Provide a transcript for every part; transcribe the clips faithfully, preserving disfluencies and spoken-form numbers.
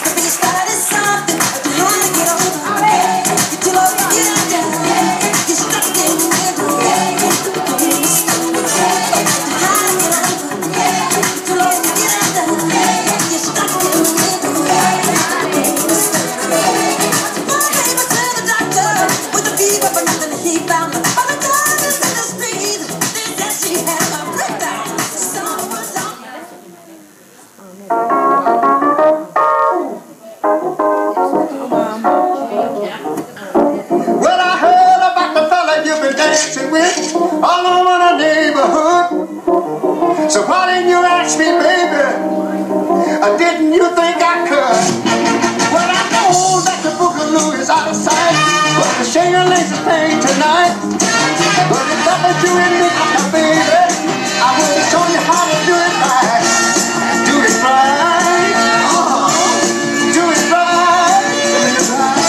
All over the neighborhood. So why didn't you ask me, baby? Or didn't you think I could? Well, I know that the boogaloo is out of sight, but the shingling is playing tonight. But if that was you and me, baby, I would have shown you how to do it right. Do it right. Uh-huh. Do it right. Do it right.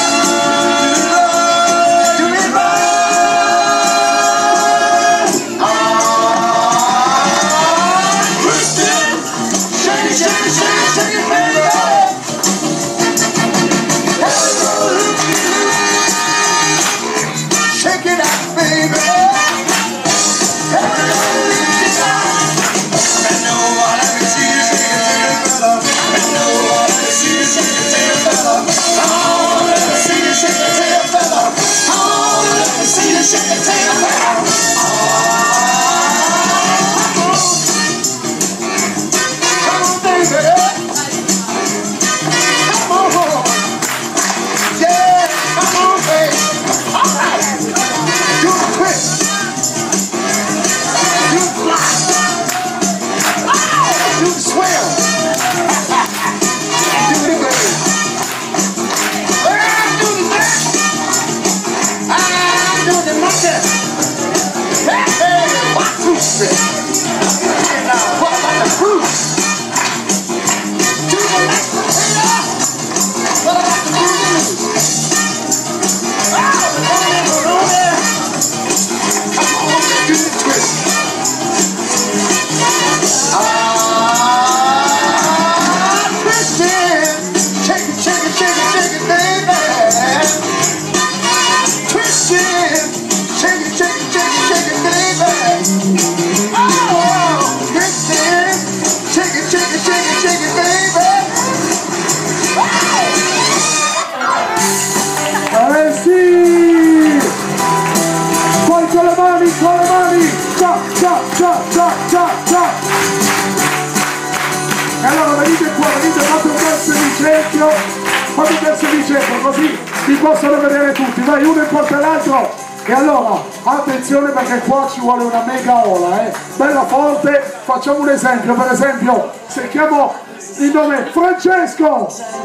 Fate un pezzo di cerchio così vi possono vedere tutti, vai, uno importa l'altro. E allora attenzione perché qua ci vuole una mega ola, eh? Bella forte. Facciamo un esempio, per esempio se chiamo il nome Francesco,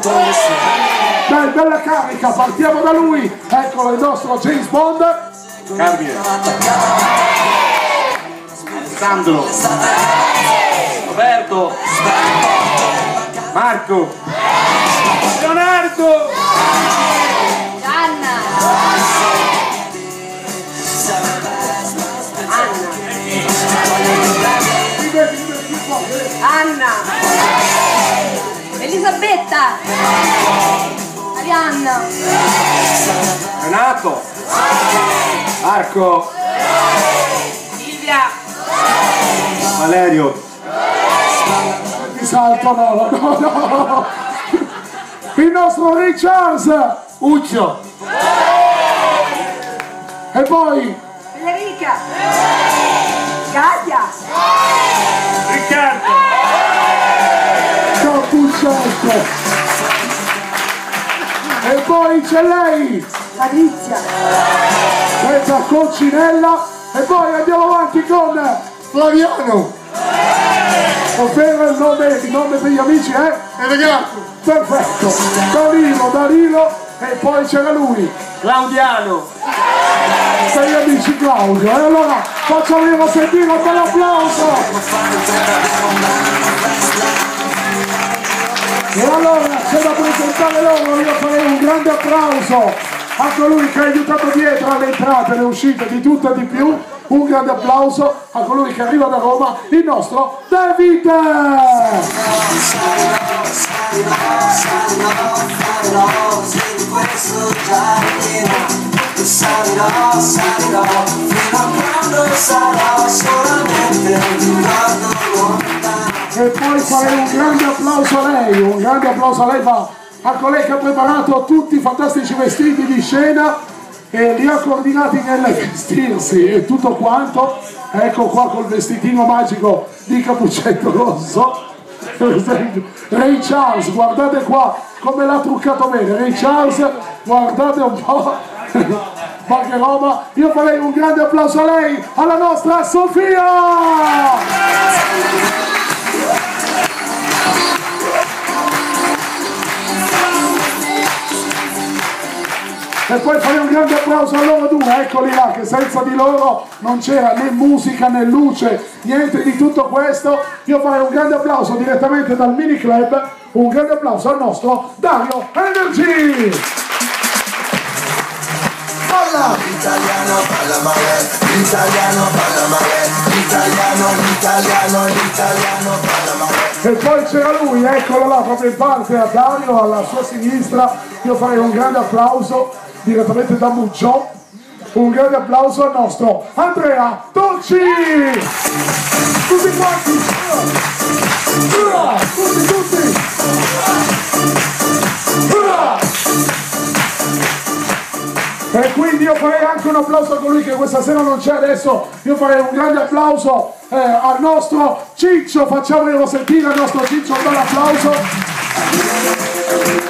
dai, bella carica, partiamo da lui, eccolo il nostro James Bond. Carmine, Alessandro, Roberto, Marco, Leonardo, Anna, Anna, Elisabetta, Arianna, Renato, Marco, Silvia, Valerio, Ti salto, no, no, no. Il nostro Richards, Uccio, e poi Federica, Katia, Riccardo, Cappuccetto, e poi c'è lei, Patrizia, questa coccinella, e poi andiamo avanti con Flaviano, ovvero il nome, il nome degli amici è? E vediamo. Perfetto, Danilo, Danilo, e poi c'era lui, Claudiano, degli amici Claudio. E allora facciamo sentire un bel applauso. E allora c'è da presentare loro, io farei un grande applauso a colui che ha aiutato dietro alle entrate, alle uscite, di tutto e di più. Un grande applauso a colui che arriva da Roma, il nostro David! rose in questo giardino. E salirò, salirò, fino a quando sarò solamente un ricordo lontano. E poi farei un grande applauso a lei, un grande applauso a lei va a colei che ha preparato tutti i fantastici vestiti di scena e li ha coordinati nel vestirsi e tutto quanto. Ecco qua col vestitino magico di Cappuccetto Rosso. Ray Charles, guardate qua come l'ha truccato bene. Ray Charles, guardate un po'. Ma che roba. Io farei un grande applauso a lei, alla nostra Sofia. E poi farei un grande applauso a loro due, eccoli là, che senza di loro non c'era né musica né luce, niente di tutto questo. Io farei un grande applauso direttamente dal mini club, un grande applauso al nostro Dario Energy. Balla! L'italiano parla male, l'italiano parla male, l'italiano, l'italiano, l'italiano parla male. E poi c'era lui, eccolo là, proprio in parte a Dario, alla sua sinistra. Io farei un grande applauso direttamente da Muccio, un grande applauso al nostro Andrea Dolci! Tutti quanti! Ura! Tutti, tutti! Ura! E quindi io farei anche un applauso a colui che questa sera non c'è adesso. Io farei un grande applauso eh, al nostro Ciccio, facciamolo sentire al nostro Ciccio, un bel applauso.